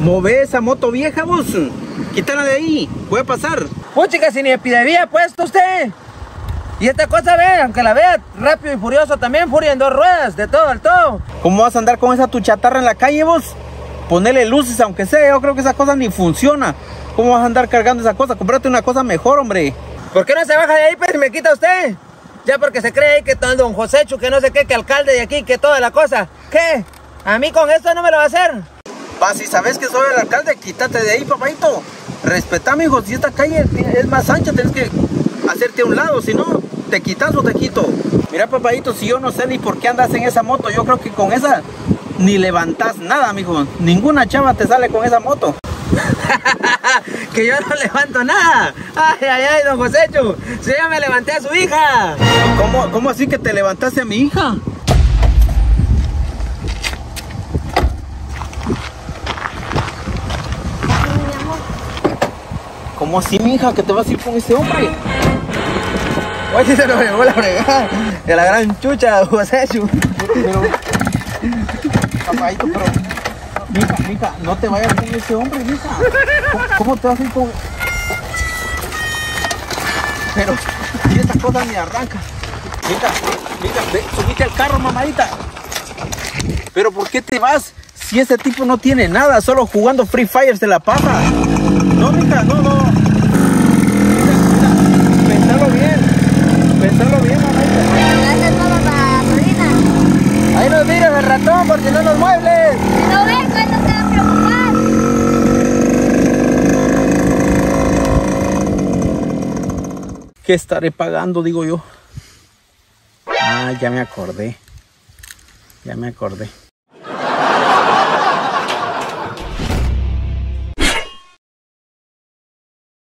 Move esa moto vieja, vos. Quítala de ahí, puede pasar. Puchica, si ni epidemia ha puesto usted. Y esta cosa, ve, aunque la vea rápido y furioso también, furia en 2 ruedas, de todo al todo. ¿Cómo vas a andar con esa tu chatarra en la calle, vos? Ponele luces, aunque sea, yo creo que esa cosa ni funciona. ¿Cómo vas a andar cargando esa cosa? Comprate una cosa mejor, hombre. ¿Por qué no se baja de ahí, pues, y me quita usted? Ya porque se cree ahí que todo don Joséchu, que no sé qué, que alcalde de aquí, que toda la cosa. ¿Qué? ¿A mí con esto no me lo va a hacer? Pa, si sabes que soy el alcalde, quítate de ahí, papadito. Respetame, hijo, si esta calle es más ancha, tienes que hacerte a un lado, si no, te quitas o te quito. Mira, papadito, si yo no sé ni por qué andas en esa moto, yo creo que con esa ni levantas nada, mijo. Ninguna chava te sale con esa moto. Que yo no levanto nada. Ay, ay, ay, don Joséchu, si yo me levanté a su hija. ¿Cómo así que te levantaste a mi hija? ¿Cómo así, mi hija, que te vas a ir con ese hombre? Oye, se lo llevó la fregada de la gran chucha, Joséchu. Pero, papadito, pero... Mija, no te vayas con ese hombre, mija. ¿Cómo te vas a ir con...? Pero, y esa cosa ni arranca. Mija, ve, subite al carro, mamadita. Pero, ¿por qué te vas? Si ese tipo no tiene nada, solo jugando Free Fire se la pasa. No, mija, no. Mira, pensalo bien, mamadita. Gracias todo para Marina. Ahí nos miras el ratón, porque no los muebles. Si no ves, pues no se va a preocupar. ¿Qué estaré pagando, digo yo? Ah, ya me acordé.